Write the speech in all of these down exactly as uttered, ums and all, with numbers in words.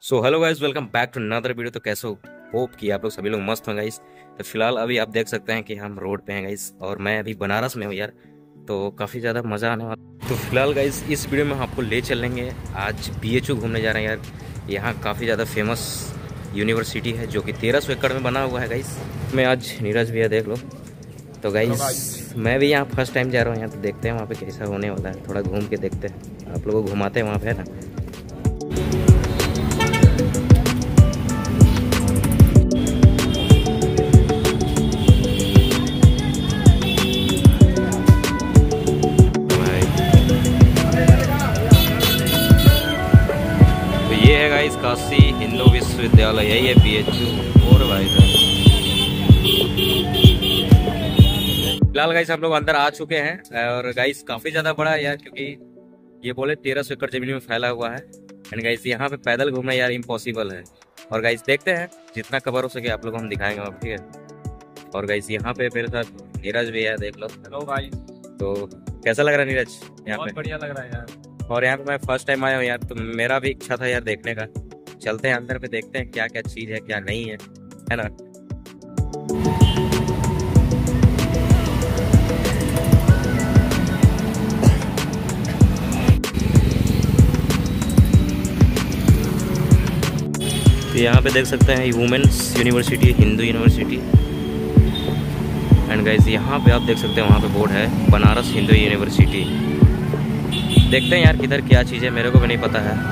So hello guys, welcome back to another video. तो कैसे हो? होप कि आप लोग सभी लोग मस्त हो गाइस। तो फिलहाल अभी आप देख सकते हैं कि हम रोड पे हैं गाइस, और मैं अभी बनारस में हूँ यार। तो काफ़ी ज़्यादा मज़ा आने वाला। तो फिलहाल गाइस इस वीडियो में हम आपको ले चलेंगे। आज बी एच यू घूमने जा रहे हैं यार। यहाँ काफ़ी ज़्यादा फेमस यूनिवर्सिटी है जो कि तेरह सौ एकड़ में बना हुआ है गाइस। मैं आज नीरज भैया देख लो। तो गाइस मैं भी यहाँ फर्स्ट टाइम जा रहा हूँ यहाँ। तो देखते हैं वहाँ पे कैसा होने वाला है, थोड़ा घूम के देखते हैं, आप लोगों को घुमाते हैं वहाँ पे, है ना। तो ये है गाइस काशी हिंदू विश्वविद्यालय, यही है बी एच यू। और भाई फिलहाल गाइस हम लोग अंदर आ चुके हैं, और गाइस काफी ज्यादा बड़ा है यार, क्योंकि ये बोले तेरह सौ एकड़ जमीन में फैला हुआ है। एंड गाइस यहाँ पे पैदल घूमना यार इम्पॉसिबल है। और गाइस देखते हैं जितना कवर हो सके आप लोग हम दिखाएंगे वहाँ, ठीक है। और गाइस यहाँ पे मेरे साथ नीरज भी है, देख लो। हेलो भाई। तो कैसा लग रहा है नीरज यहाँ बहुत पे? बढ़िया लग रहा है यार। और यहाँ पे मैं फर्स्ट टाइम आया हूँ यार, तो मेरा भी इच्छा था यार देखने का। चलते हैं अंदर पे, देखते हैं क्या क्या चीज़ है क्या नहीं है, है ना। तो यहाँ पे देख सकते हैं women's university, Hindu university. And guys यहाँ पे आप देख सकते हैं वहाँ पे बोर्ड है बनारस हिंदू यूनिवर्सिटी। देखते हैं यार किधर क्या चीज़ है, मेरे को भी नहीं पता है।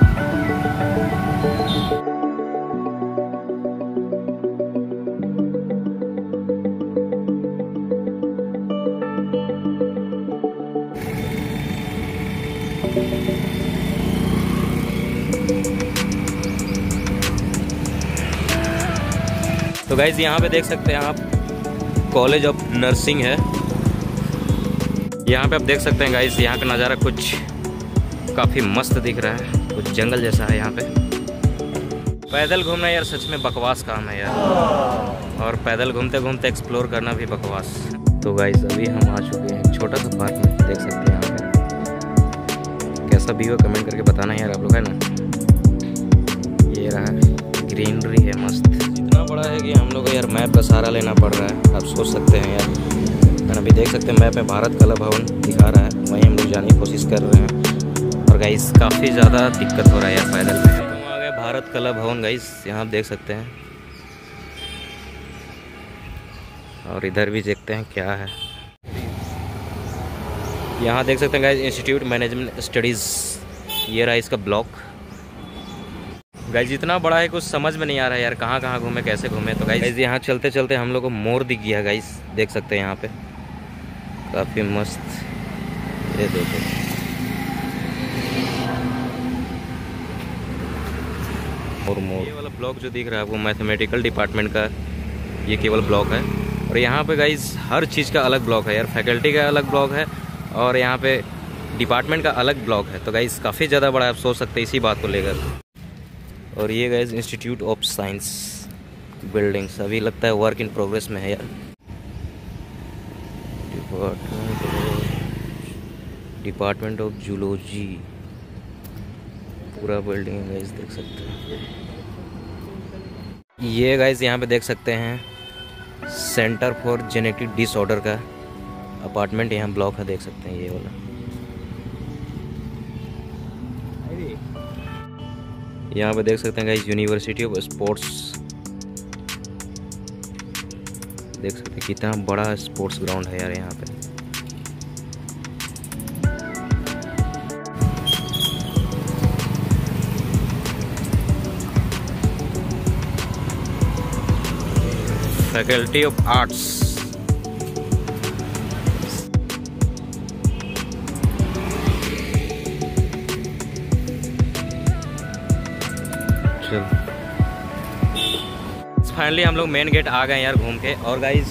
तो गाइस यहाँ पे देख सकते हैं आप कॉलेज ऑफ नर्सिंग है। यहाँ पे आप देख सकते हैं गाइस यहाँ का नज़ारा कुछ काफ़ी मस्त दिख रहा है, कुछ जंगल जैसा है यहाँ पे। पैदल घूमना यार सच में बकवास काम है यार, और पैदल घूमते घूमते एक्सप्लोर करना भी बकवास। तो गाइस अभी हम आ चुके हैं छोटा सा पार्क में, देख सकते हैं यहाँ पे। कैसा व्यू है कमेंट करके बताना यार आप लोग, है ना। ये रहा, ग्रीनरी है मस्त, इतना बड़ा है कि हम लोग को यार मैप का सहारा लेना पड़ रहा है। आप सोच सकते हैं यार, अभी देख सकते हैं मैप में भारत कला भवन दिखा रहा है, वहीं हम लोग जाने की कोशिश कर रहे हैं। और गाइस काफ़ी ज़्यादा दिक्कत हो रहा है यार पैदल में। हम आ गए भारत कला भवन गाइस, यहाँ आप देख सकते हैं। और इधर भी देखते हैं क्या है। यहाँ देख सकते हैं गाइस इंस्टीट्यूट मैनेजमेंट स्टडीज़, ये रहा इसका ब्लॉक। गाइस इतना बड़ा है कुछ समझ में नहीं आ रहा है यार, कहाँ कहाँ घूमे कैसे घूमे। तो गाइस यहाँ चलते चलते हम लोग को मोर दिख गया गाइस, देख सकते हैं यहाँ पे काफ़ी मस्त। ये देखो और मोर। ये वाला ब्लॉक जो दिख रहा है वो मैथमेटिकल डिपार्टमेंट का ये केवल ब्लॉक है। और यहाँ पे गाइस हर चीज़ का अलग ब्लॉक है यार, फैकल्टी का अलग ब्लॉक है और यहाँ पे डिपार्टमेंट का अलग ब्लॉक है। तो गाइस काफ़ी ज़्यादा बड़ा है, आप सोच सकते हैं इसी बात को लेकर। और ये guys institute of science buildings अभी लगता है वर्क इन प्रोग्रेस में है यार। डिपार्टमेंट ऑफ जूलॉजी पूरा बिल्डिंग है गाइस, देख सकते हैं। ये गाइस यहाँ पे देख सकते हैं सेंटर फॉर जेनेटिक डिसऑर्डर का अपार्टमेंट, यहाँ ब्लॉक है, देख सकते हैं ये वाला। यहाँ पे देख सकते हैं गाइस यूनिवर्सिटी ऑफ स्पोर्ट्स, देख सकते हैं कितना बड़ा स्पोर्ट्स ग्राउंड है यार यहाँ पे। फैकल्टी ऑफ आर्ट्स, चल फाइनली हम लोग मेन गेट आ गए यार घूम के। और गाइस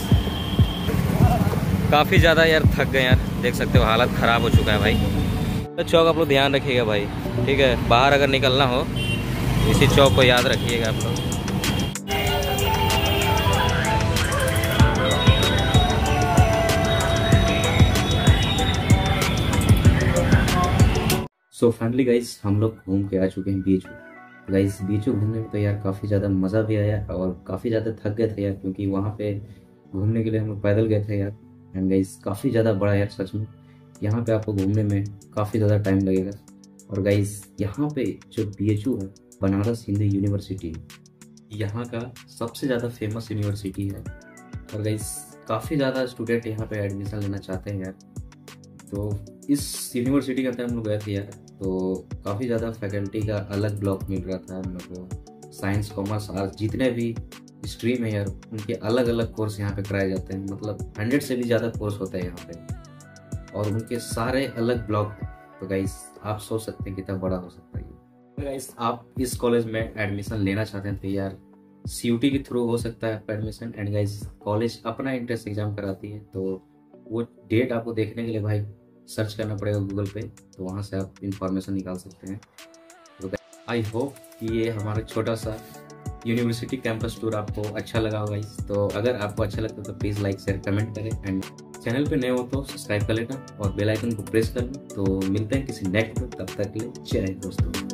काफ़ी ज़्यादा यार थक गए यार, देख सकते हो हालत ख़राब हो चुका है भाई। तो चौक आप लोग ध्यान रखिएगा भाई, ठीक है। बाहर अगर निकलना हो इसी चौक को याद रखिएगा आप लोग। सो फाइनली गाइस हम लोग घूम के आ चुके हैं बीच में। गाइस बीचू घूमने में तो यार काफ़ी ज़्यादा मज़ा भी आया और काफ़ी ज़्यादा थक गए थे यार, क्योंकि वहाँ पे घूमने के लिए हम लोग पैदल गए थे यार। एंड गाइस काफ़ी ज़्यादा बड़ा यार, सच में यहाँ पे आपको घूमने में काफ़ी ज़्यादा टाइम लगेगा। और गाइस यहाँ पे जो बी एच यू है, बनारस हिंदू यूनिवर्सिटी, यहाँ का सबसे ज़्यादा फेमस यूनिवर्सिटी है। और गाइस काफ़ी ज़्यादा स्टूडेंट यहाँ पे एडमिशन लेना चाहते हैं यार। तो इस यूनिवर्सिटी के अंदर हम लोग गए थे यार, तो काफ़ी ज़्यादा फैकल्टी का अलग ब्लॉक मिल रहा था हम लोग को। साइंस, कॉमर्स, आर्ट्स जितने भी स्ट्रीम है यार, उनके अलग अलग कोर्स यहाँ पे कराए जाते हैं। मतलब हंड्रेड से भी ज़्यादा कोर्स होता है यहाँ पे, और उनके सारे अलग ब्लॉक। तो गाइस आप सोच सकते हैं कितना बड़ा हो सकता है। तो गाइस आप इस कॉलेज में एडमिशन लेना चाहते हैं तो यार सी यू टी के थ्रू हो सकता है आपका एडमिशन। एंड गाइस कॉलेज अपना एंट्रेंस एग्जाम कराती है, तो वो डेट आपको देखने के लिए भाई सर्च करना पड़ेगा गूगल पे, तो वहाँ से आप इंफॉर्मेशन निकाल सकते हैं। तो आई होप कि ये हमारा छोटा सा यूनिवर्सिटी कैंपस टूर आपको अच्छा लगा होगा। इस तो अगर आपको अच्छा लगता है तो प्लीज़ लाइक शेयर कमेंट करें, एंड चैनल पे नए हो तो सब्सक्राइब कर लेना और बेल आइकन को प्रेस कर लेना। तो मिलते हैं किसी नेक्स्ट में, तब तक के लिए जय हिंद दोस्तों।